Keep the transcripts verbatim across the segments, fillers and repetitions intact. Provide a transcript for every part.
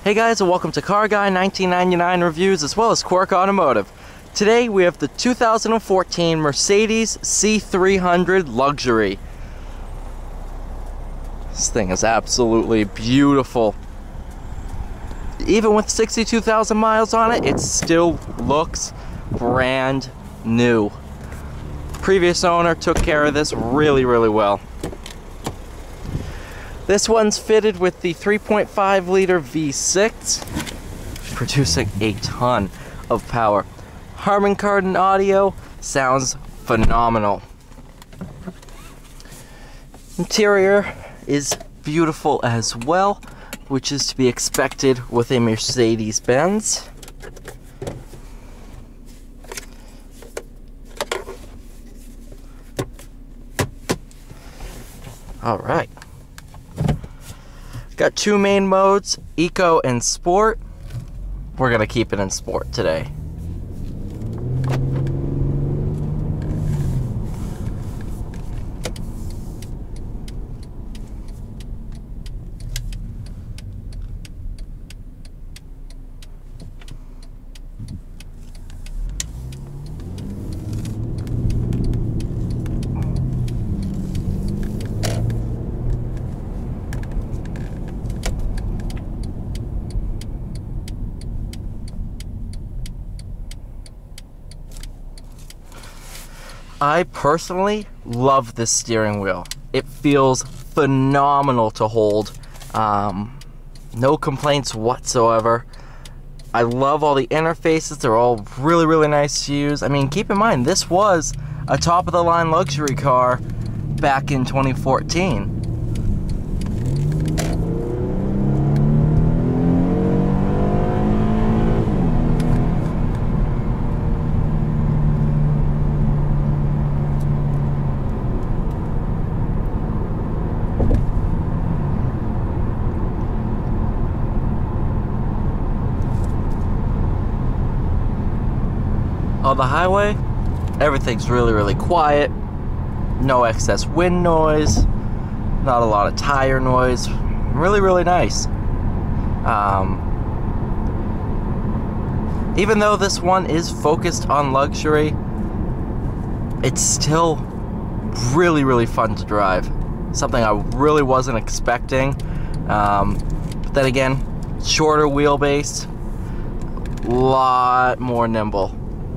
Hey guys, and welcome to Car Guy nineteen ninety-nine Reviews as well as Quirk Automotive. Today we have the two thousand fourteen Mercedes C three hundred Luxury. This thing is absolutely beautiful. Even with sixty-two thousand miles on it, it still looks brand new. Previous owner took care of this really, really well. This one's fitted with the three point five liter V six, producing a ton of power. Harman Kardon audio sounds phenomenal. Interior is beautiful as well, which is to be expected with a Mercedes-Benz. All right. Got two main modes, Eco and Sport. We're gonna keep it in Sport today. I personally love this steering wheel. It feels phenomenal to hold. Um, no complaints whatsoever. I love all the interfaces. They're all really, really nice to use. I mean, keep in mind, this was a top-of-the-line luxury car back in twenty fourteen. On the highway, everything's really, really quiet. No excess wind noise. Not a lot of tire noise. Really, really nice. Um, even though this one is focused on luxury, it's still really, really fun to drive. Something I really wasn't expecting. Um, but then again, shorter wheelbase, a lot more nimble.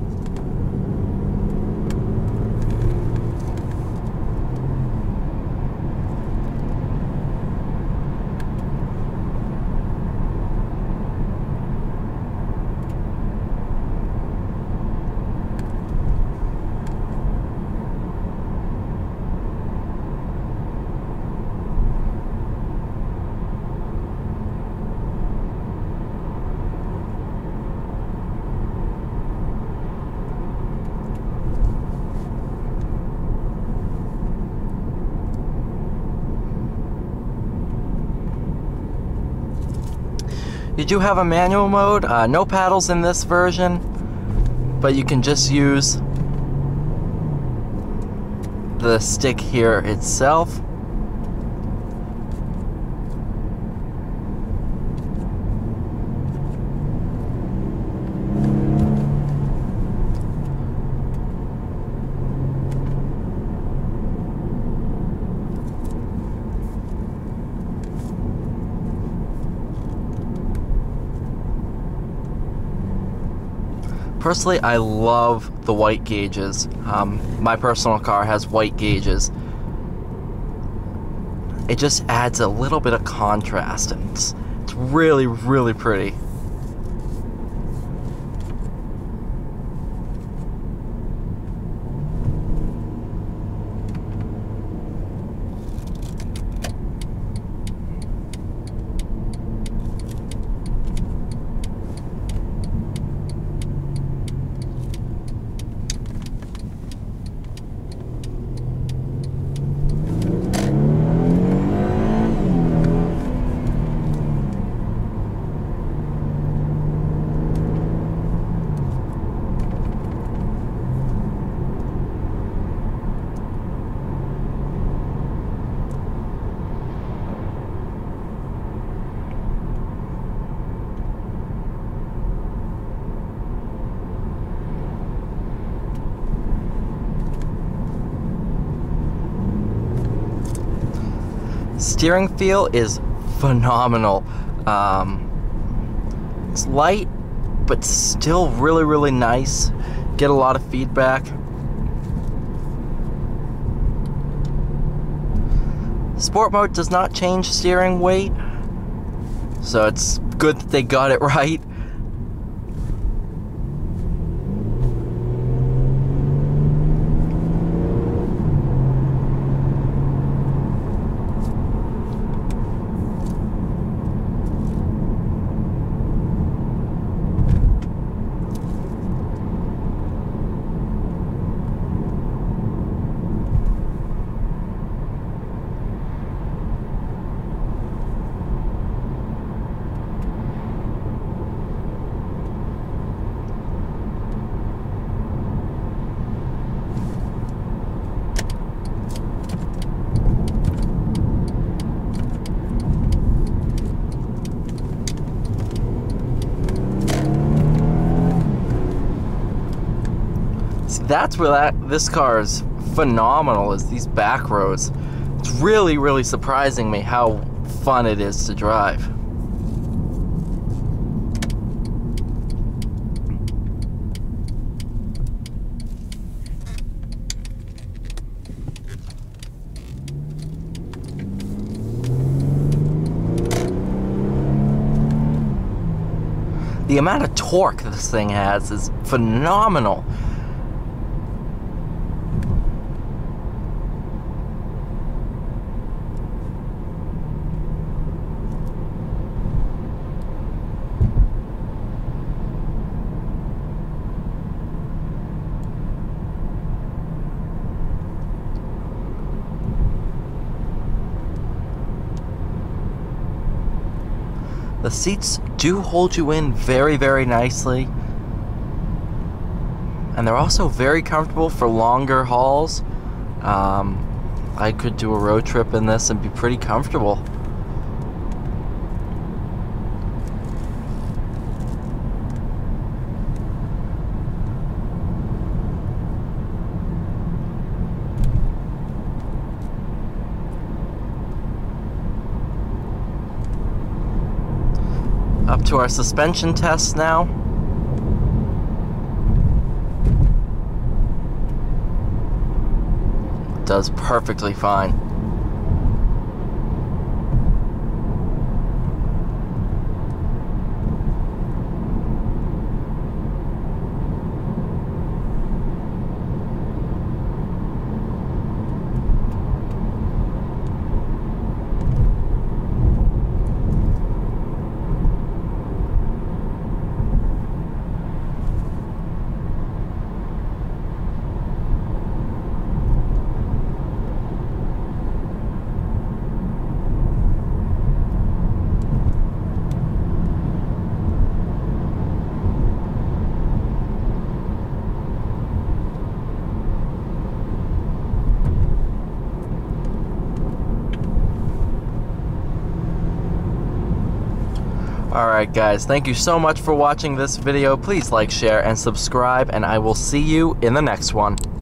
You do have a manual mode, uh, no paddles in this version, but you can just use the stick here itself. Personally, I love the white gauges. Um, my personal car has white gauges. It just adds a little bit of contrast, and it's, it's really, really pretty. steering feel is phenomenal. Um, it's light, but still really, really nice. Get a lot of feedback. Sport mode does not change steering weight, so it's good that they got it right. That's where that this car is phenomenal, is these back roads. It's really, really surprising me how fun it is to drive. The amount of torque this thing has is phenomenal. The seats do hold you in very, very nicely. And they're also very comfortable for longer hauls. Um, I could do a road trip in this and be pretty comfortable. Up to our suspension tests now. Does perfectly fine. Alright guys, thank you so much for watching this video. Please like, share, and subscribe, and I will see you in the next one.